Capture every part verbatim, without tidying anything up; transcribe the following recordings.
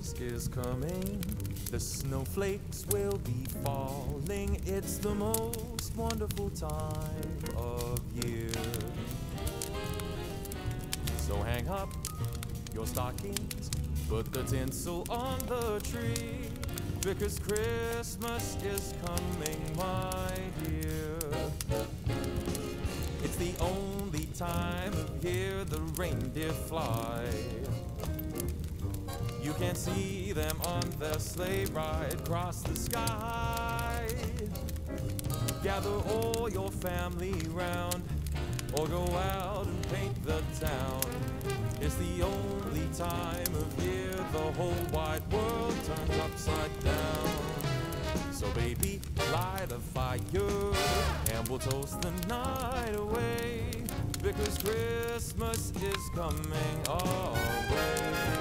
Christmas is coming. The snowflakes will be falling. It's the most wonderful time of year. So hang up your stockings, put the tinsel on the tree, because Christmas is coming, my dear. It's the only time of year the reindeer fly. You can see them on their sleigh ride across the sky. Gather all your family round, or go out and paint the town. It's the only time of year the whole wide world turns upside down. So baby, light a fire and we'll toast the night away, because Christmas is coming our way.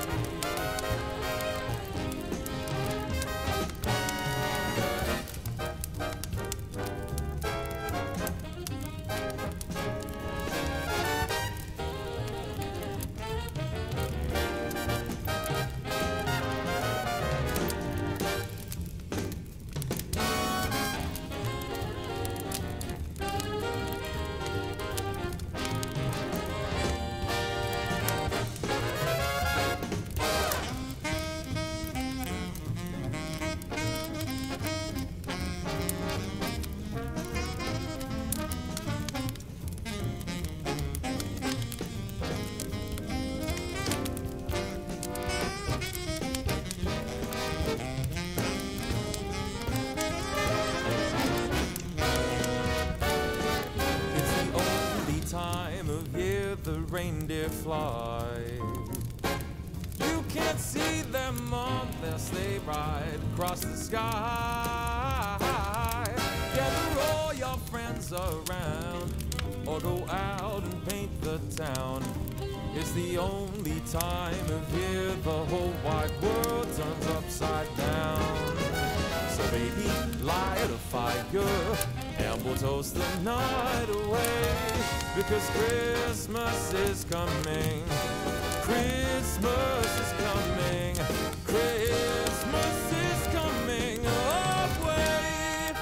Time of year the reindeer fly. You can't see them on their sleigh ride across the sky. Gather all your friends around, or go out and paint the town. It's the only time of year the whole wide world turns upside down. So baby, light a fire and we'll toast the night away, because Christmas is coming. Christmas is coming. Christmas is coming our way.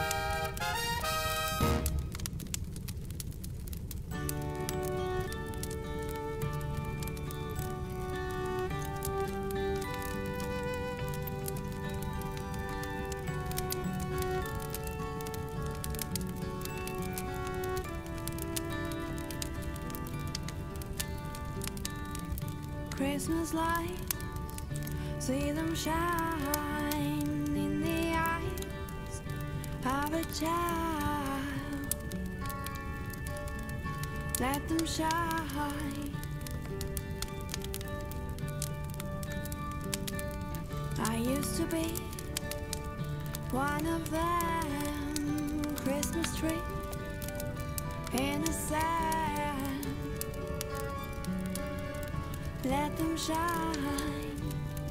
Christmas lights, see them shine in the eyes of a child. Let them shine. I used to be one of them, Christmas tree in the sand. Let them shine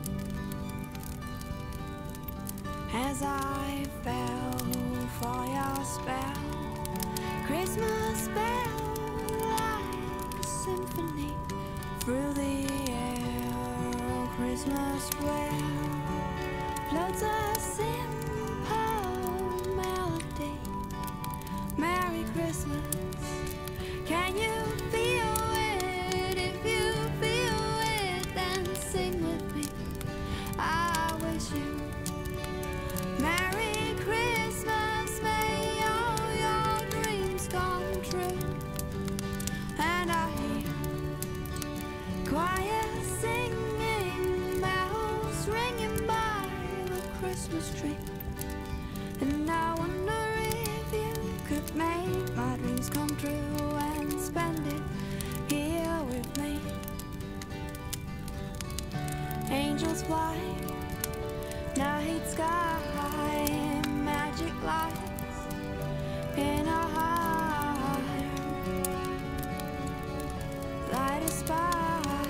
as I fell for your spell. Christmas spell like a symphony through the air. Oh, Christmas where floats a simple melody. Merry Christmas. Can you feel it? If you feel it, then sing with me. I wish you Merry Christmas. May all your dreams come true. And I hear choir singing, bells ringing by the Christmas tree. And I wonder if you could make my dreams come true and spend it here with me. Angels fly, night sky, magic lights in our heart. Light a spark.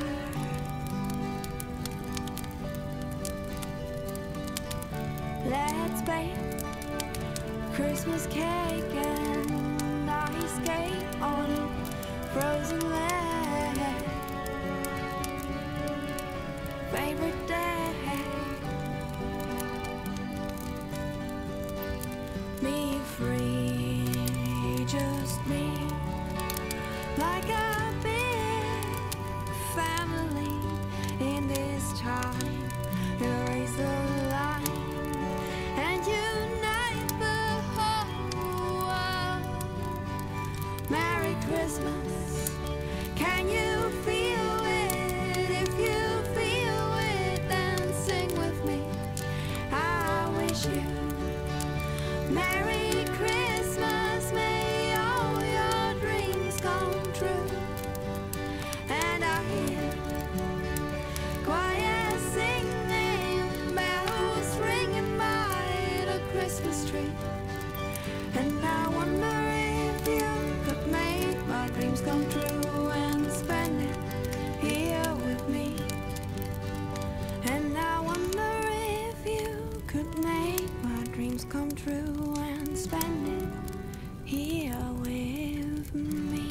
Let's bake Christmas cake and ice skate on a frozen lake. Favorite day time, erase the line, and unite the whole world. Merry Christmas, can you feel it? If you feel it, then sing with me. I wish you Merry Christmas, may all your dreams come true. And I hear choir singing, bells ringing by the Christmas tree. And I wonder if you could make my dreams come true and spend it here with me. And I wonder if you could make my dreams come true and spend it here with me.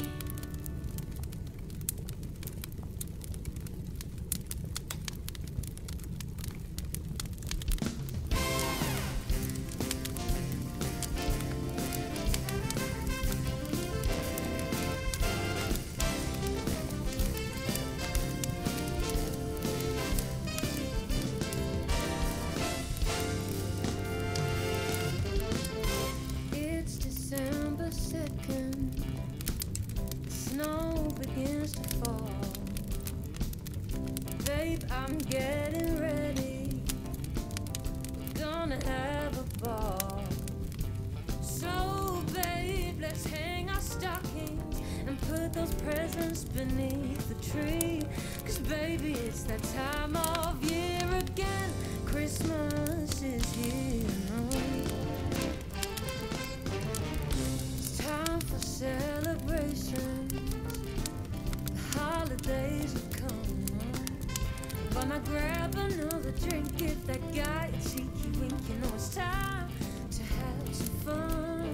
It's December second, the snow begins to fall. Babe, I'm getting ready, we're gonna have a ball. So babe, let's hang our stockings and put those presents beneath the tree. Cause baby, it's that time of year again, Christmas is here. It's time for celebrations, the holidays have come. Gonna grab another drink, give that guy a cheeky wink. You know it's time to have some fun.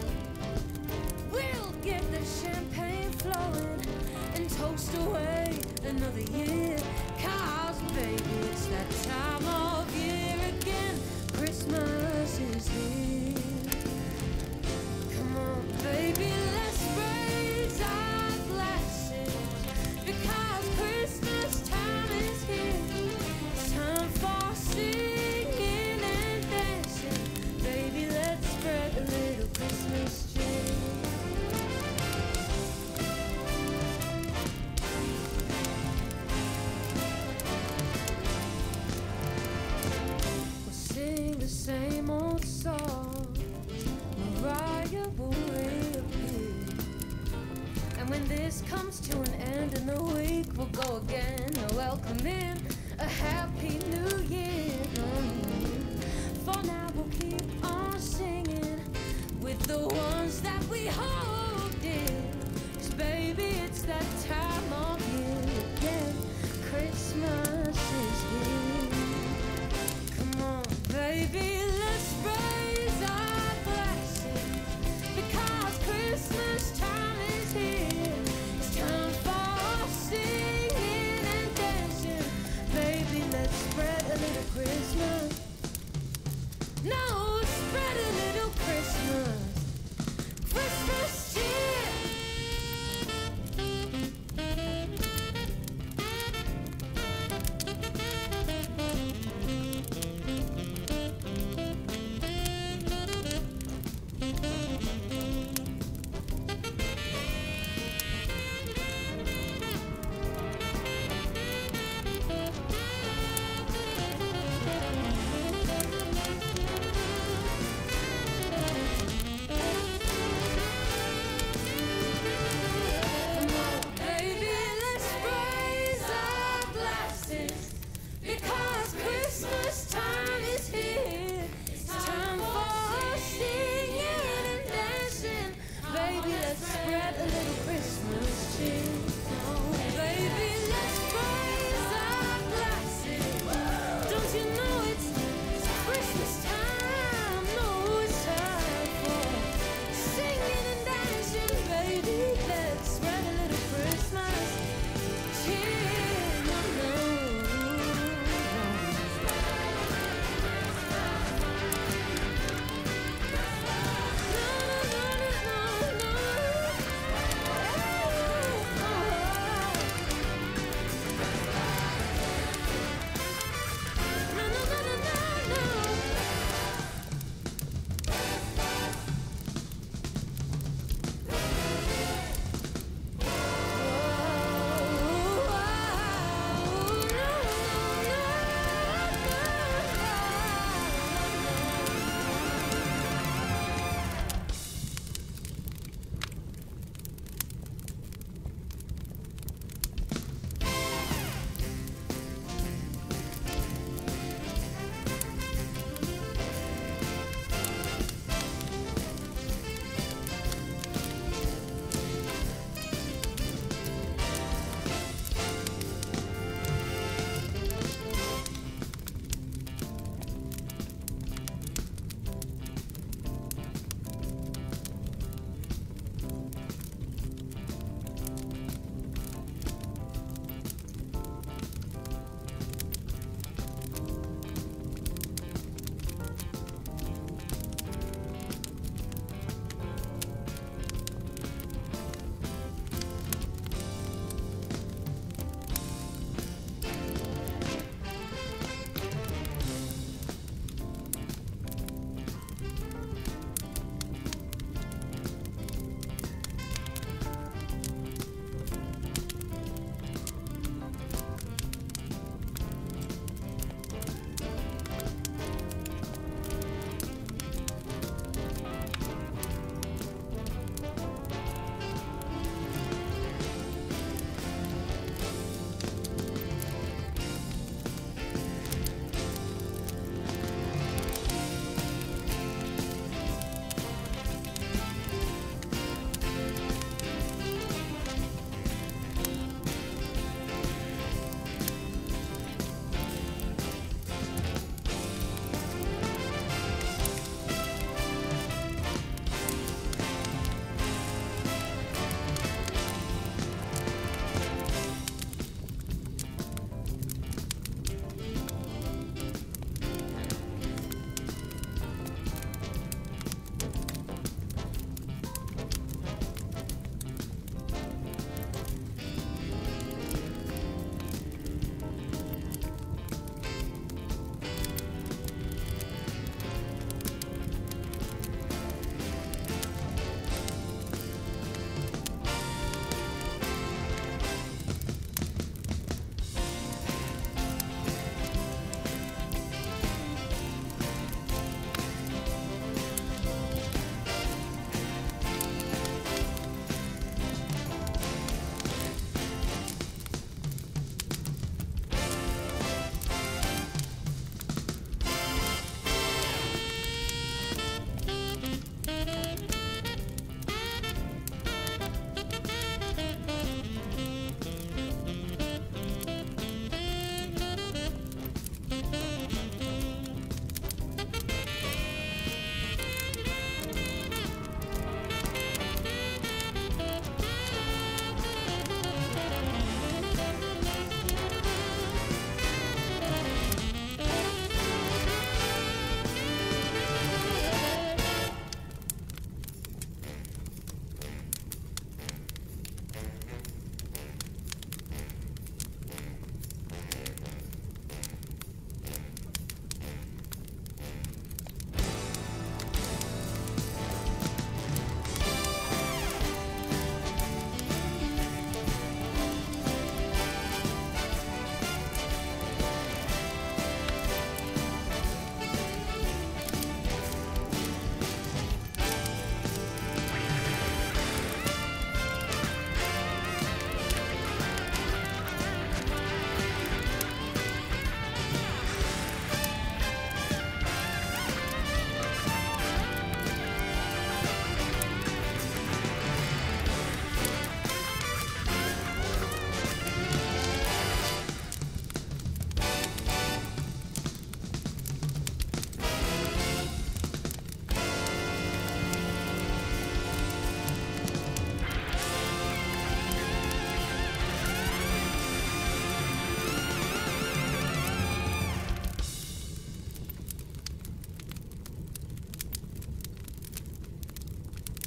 We'll get the champagne flowing and toast away another year. Cause baby, it's that time of year again, Christmas is here. Come on baby, let's raise our glasses, because Christmas time is here. It's time for singing and dancing. Baby, let's spread a little Christmas cheer. We'll sing the same old song, Mariah will reappear. And when this comes to an end in the week, we'll go again, welcome in a happy new year. For now we'll keep on singing with the ones that we hold dear. 'Cause baby, it's that time of year again, Christmas is here. Come on baby, let's raise our glasses, because Christmas time is here. It's time for singing and dancing. Baby, let's spread a little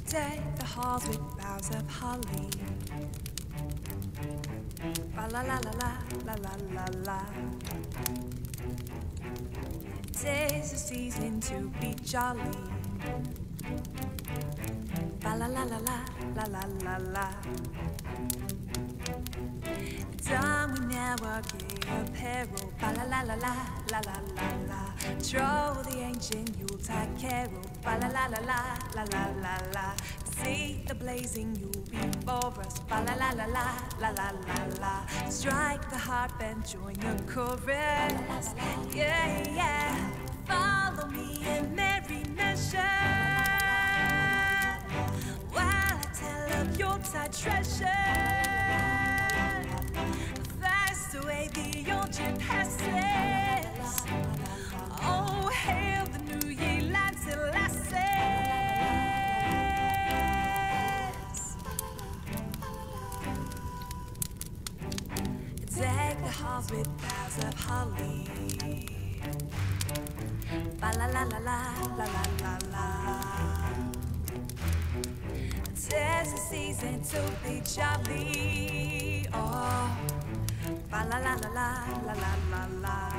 Deck the halls with boughs of holly. Ba la la la la la la la la. Tis the season to be jolly. Ba la la la la la la la la. Done we never gay apparel. Ba la la la la la la la la. Troll the ancient Yuletide carol. Ba la la la la la la la la. See the blazing Yule before us. Ba la la la la la la la la. Strike the harp and join the chorus. Yeah yeah. Follow me in merry measure while I tell of Yuletide treasure. Fast away the old year passes. Oh, hail the new year, lads and lasses. Deck the halls with boughs of holly. Ba la la la la la la la la. Tis the season to be jolly. Oh, ba la la la la la la la la.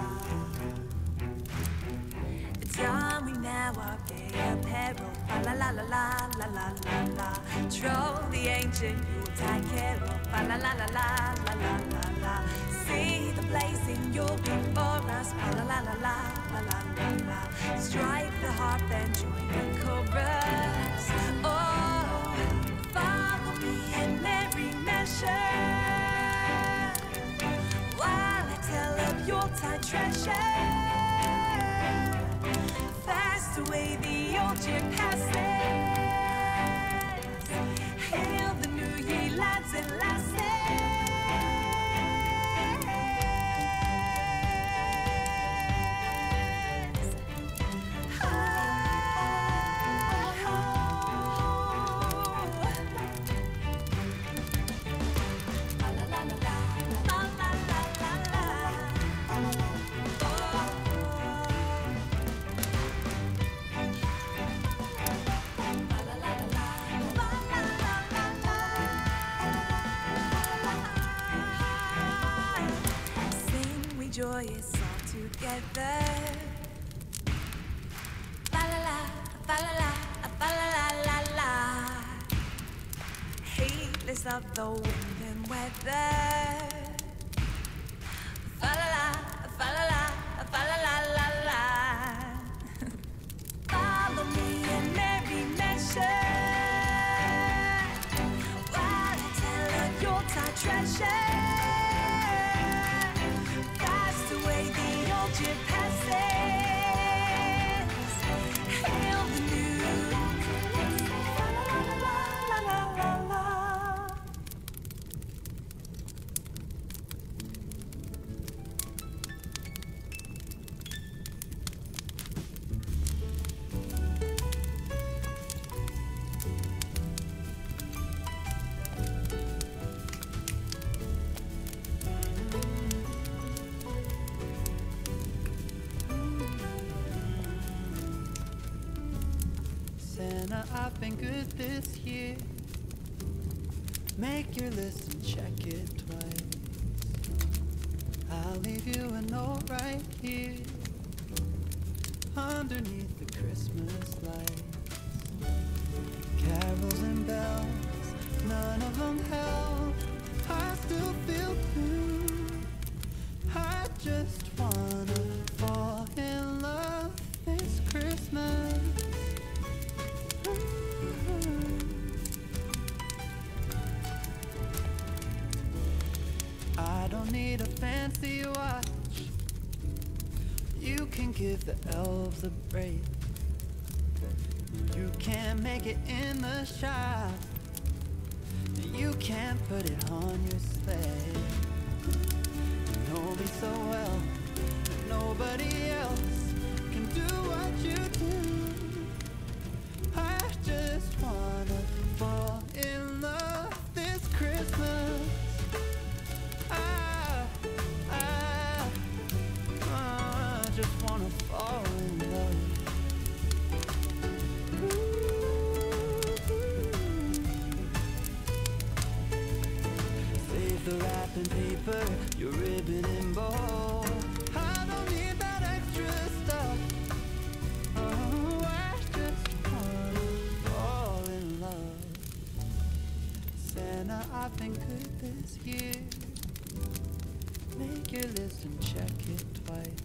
Done we never gay apparel. Ba la la la la la la la la. Troll the ancient Yuletide carol. Ba la la la la la la la la. See the blazing Yule before us. Ba la la la la la la la la. Strike the harp and join the chorus. Oh, follow me in merry measure while I tell of Yuletide treasure. Fast away the old year passes. Hail the new year, lads and lasses. Joyous all together. Ba la la, ba la la, ba la la la la. Heedless of the wind and weather. Fa la la, fa la la, fa la la la la. Follow me in merry measure while I tell of Yuletide treasure. Away the old year passes. Hail the new. La la la la la la. Santa, I've been good this year. Make your list and check it twice. I'll leave you a note right here underneath the Christmas lights. Carols and bells, none of them help. I still feel blue. I just wanna fall in love this Christmas. I don't need a fancy watch. You can give the elves a break. You can't make it in the shop. You can't put it on your sleigh. You know me so well that nobody else can do what you do. I just wanna fall in love this Christmas. I, I, I just wanna fall in love. Ooh, ooh. this year. Make your list and check it twice.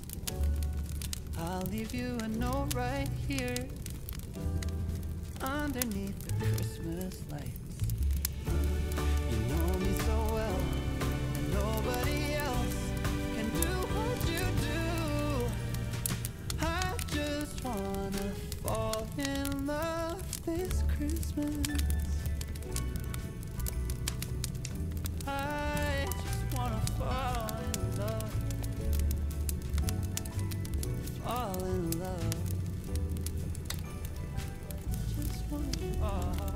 I'll leave you a note right here underneath the Christmas lights. You know me so well, and nobody else can do what you do. I just wanna fall in love this Christmas. I just wanna fall in love. Fall in love. Just wanna fall in love.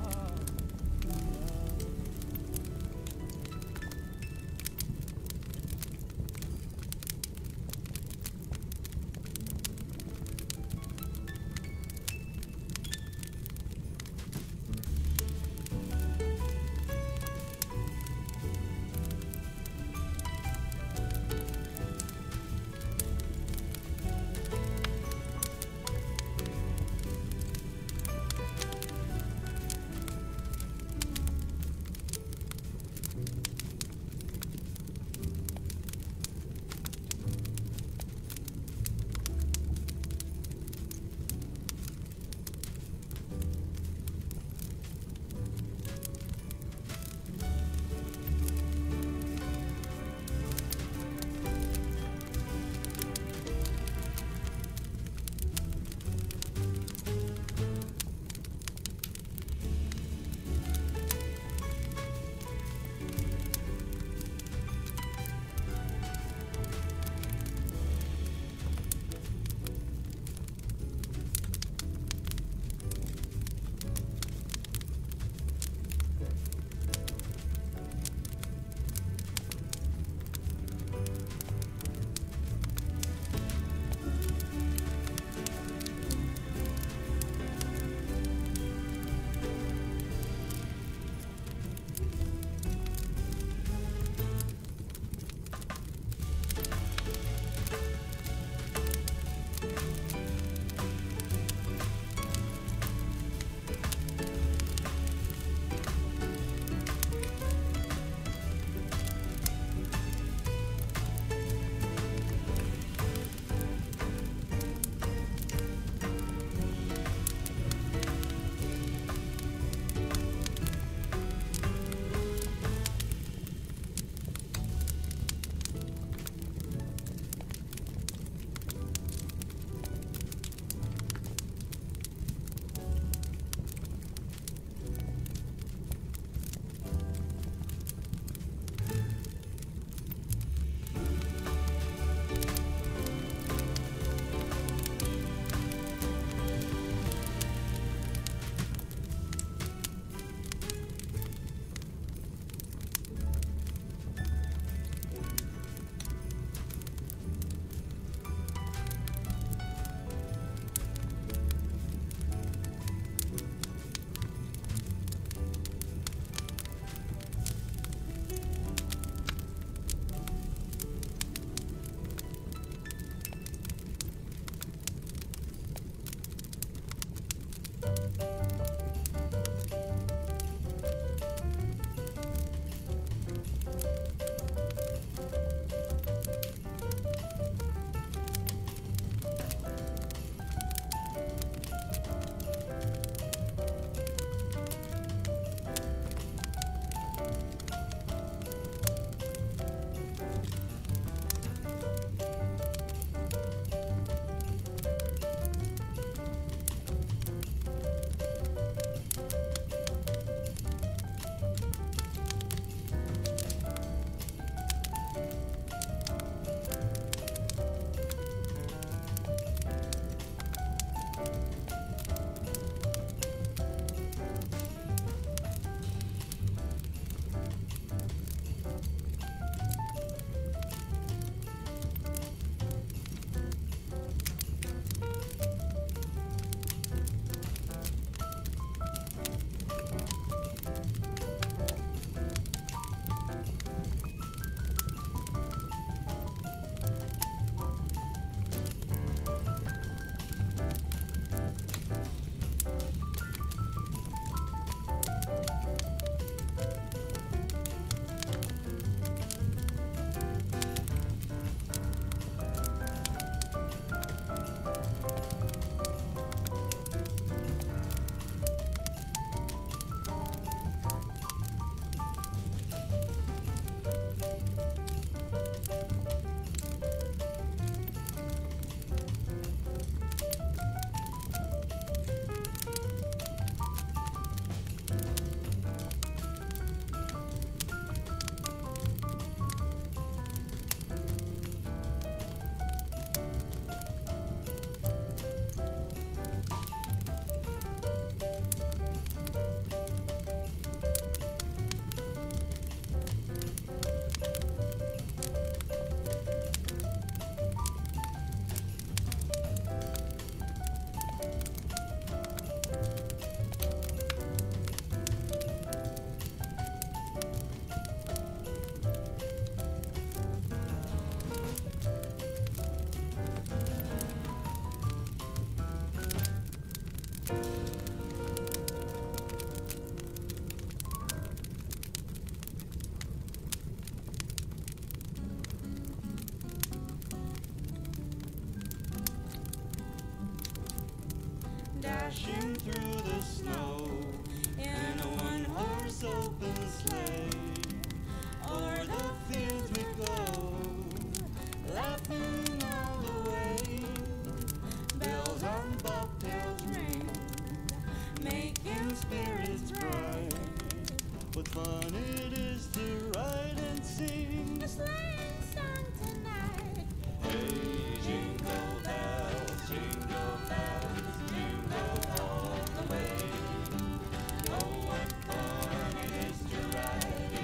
snow in a one-horse open sleigh. O'er the fields we go, laughing all the way. Bells on bobtails ring, making spirits bright. What fun it is to ride and sing The sleighing song tonight. Hey, jingle bells, jingle bells, jingle all the way. Oh, what fun it is to ride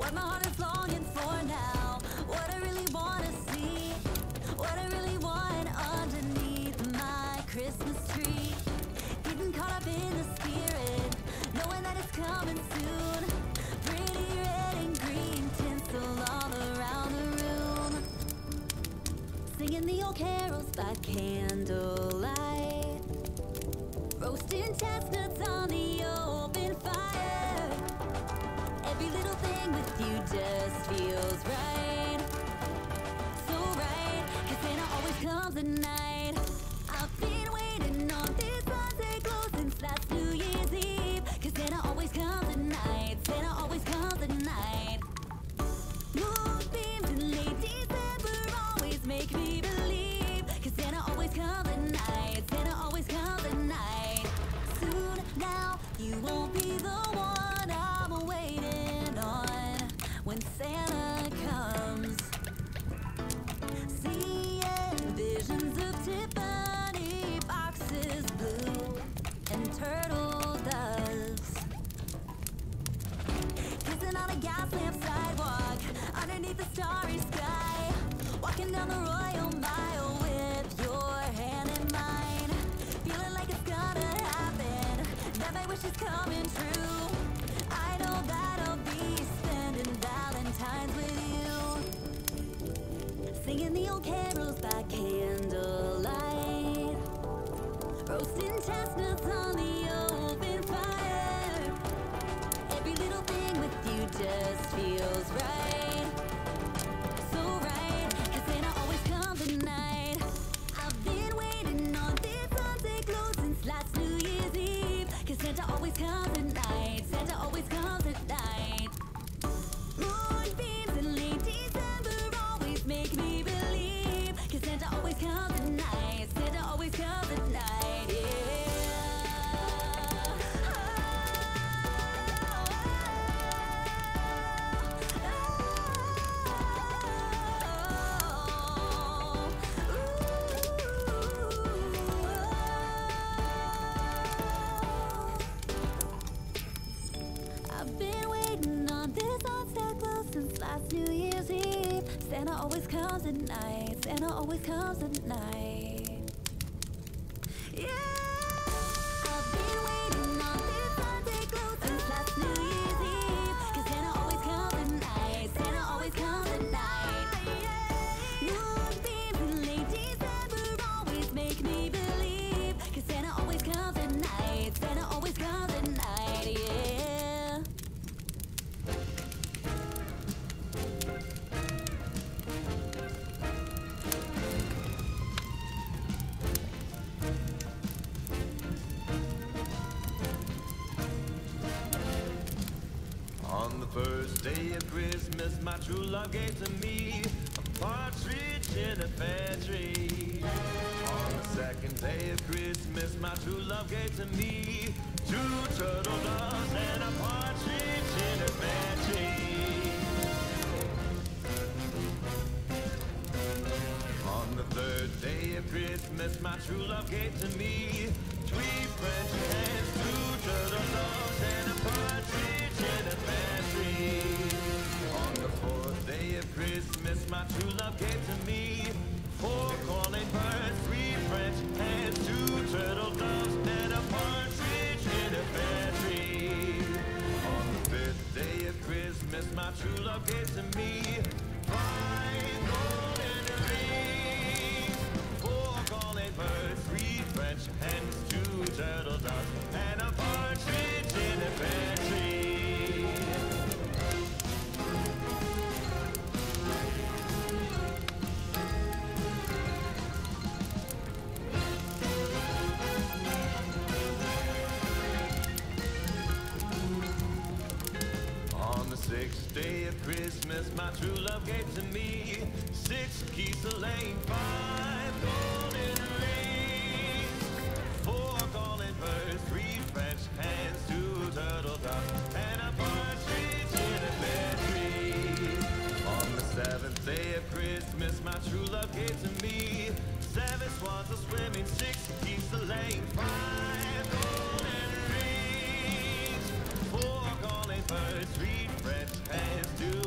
what my heart is longing for now, what I really wanna see, what I really want underneath my Christmas tree. Getting caught up in the spirit, knowing that it's coming soon. Pretty red and green tinsel all around the room. Singing the old carols by candlelight, roasting chestnuts on the open fire. Every little thing with you just feels right, so right, 'cause Santa always comes at night. I've been waiting on this Sunday glow since last New Year's Eve, 'cause Santa always comes at night, Santa always comes at night. Moonbeams in late December always make me believe, 'cause Santa always comes at night, Santa always comes at night. Soon now, you won't be the one I'm waiting on when Santa comes. Seeing visions of Tiffany boxes, blue and turtle doves, kissing on a gas lamp sidewalk underneath the starry sky, walking down the Royal Mile with your hand in mine, feeling like it's gonna happen, that my wish is coming true. I know that I'll be spending Valentine's with you, singing the old carols by candlelight, roasting chestnuts on the open fire. Every little thing with you just feels right, so right, 'cause Santa always comes at night. I've been waiting on this Sunday glow since last New Year's Eve, 'cause Santa always comes at night, Santa always comes at night. Moonbeams in late December always make me believe, 'cause Santa always comes at night, Santa always comes at night, yeah. I've been waiting on this sunset glow since last New Year's Eve. Santa always comes at night, Santa always comes at night. Yeah, I've been waiting on this Sunday glow since last New Year's Eve, 'cause Santa always comes at night, Santa always comes at night. Moonbeams in late December always make me believe, 'cause Santa always comes at night, Santa always comes at night, yeah. On the first day of Christmas, my true love gave to me a partridge in a pear tree. On the second day of Christmas, my true love gave to me two turtle doves and a partridge in a pear tree. On the third day of Christmas, my true love gave to me three French hens, two turtle doves, and a partridge in a pear tree. On the fourth day of Christmas, my true love gave to me four calling birds, three French hens, two turtle doves, and a partridge in a pear tree. On the fifth day of Christmas, my true love gave to me five golden rings, four calling birds, three French hens, two turtle doves, and a partridge in a pear tree. On the sixth day of Christmas, my true love gave to me six keys to lane, five golden rings, four calling birds, three French hens, two turtle doves, and a partridge in a pear tree. On the seventh day of Christmas, my true love gave to me seven swans are swimming, six geese a laying, five golden rings, four calling birds, three French hens, two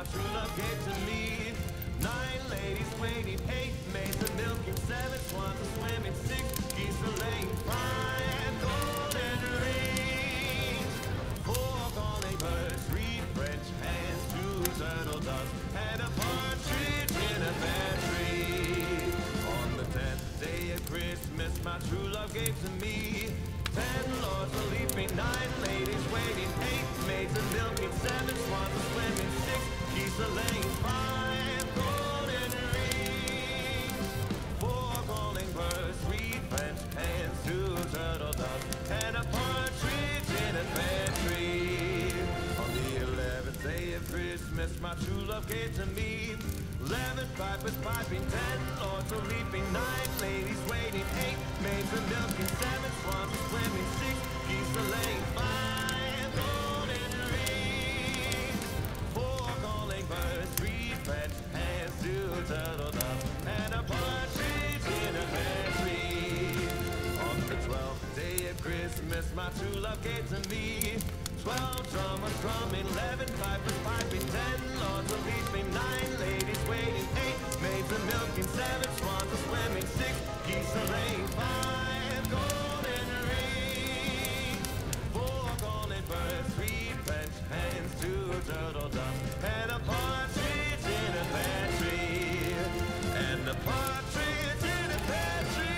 true love gave to me. Nine ladies waiting, eight maids a milking, seven swans a swimming, six geese a laying, five golden rings, four calling birds, three French hens, two turtle doves, and a partridge in a pear tree. On the tenth day of Christmas, my true love gave to me. Ten lords a leaping, nine ladies waiting, eight maids a milking, seven swans a swimming, six geese a laying, five golden rings, four calling birds, three French hens, two turtle doves, and a partridge in a pear tree. On the eleventh day of Christmas, my true love gave to me. Eleven pipers piping, ten lords a leaping, nine ladies waiting, eight maids a milking, seven swans a swimming, six geese a laying, five golden rings, four calling birds, three French hens, two turtle doves, and a partridge in a pear tree. On the twelfth day of Christmas, my true love gave to me. Twelve drummers drumming, eleven pipers piping, ten lords a leaping, nine ladies waiting, eight maids a milking, seven swans a swimming, six geese a laying, five golden rings, four golden birds, three French hens, two turtle doves, and a partridge in a pear tree, and a partridge in a pear tree.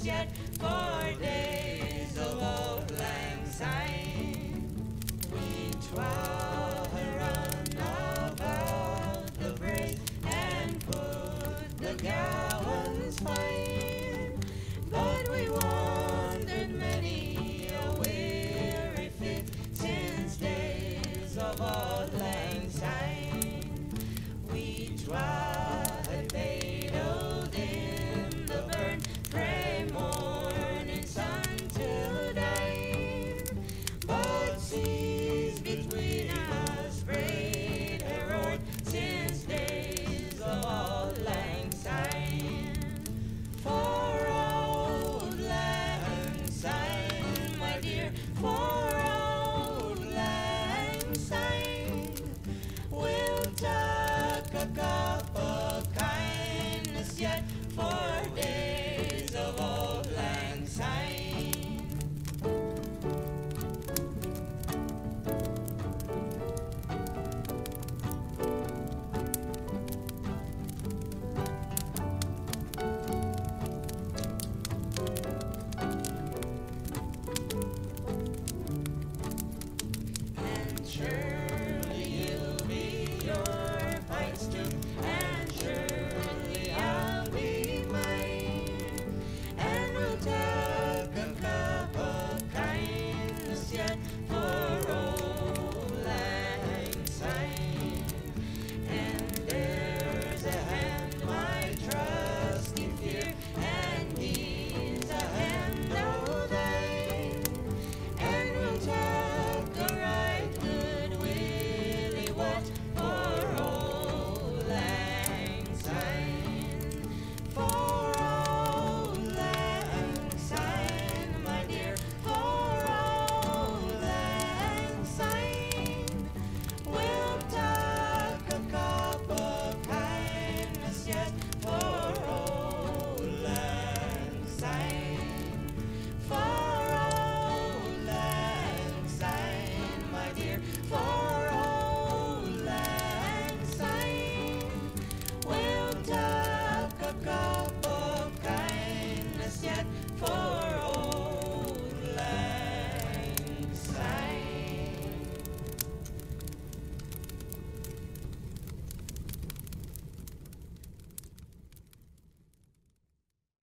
yet for days of old lang syne. We twa run about the brae and put the gowans fine, but we wandered many a weary fit since days of old lang syne. We tried battled in the burn frae morning sun till dine, but seas between us braid heroic since days of old lang syne. For old lang syne, my dear, for old lang syne, we'll take a cup of kindness yet for days of old lang syne. And surely you'll be your fights too, and surely I'll be mine, and we'll take a cup of kindness yet for old lang syne. And there's a hand my trusty fear, and he's a hand o' thine, and we'll take a right good willy what for old lang syne. For old lang syne, my dear, for old lang syne, we'll take a cup of kindness yet for old lang syne.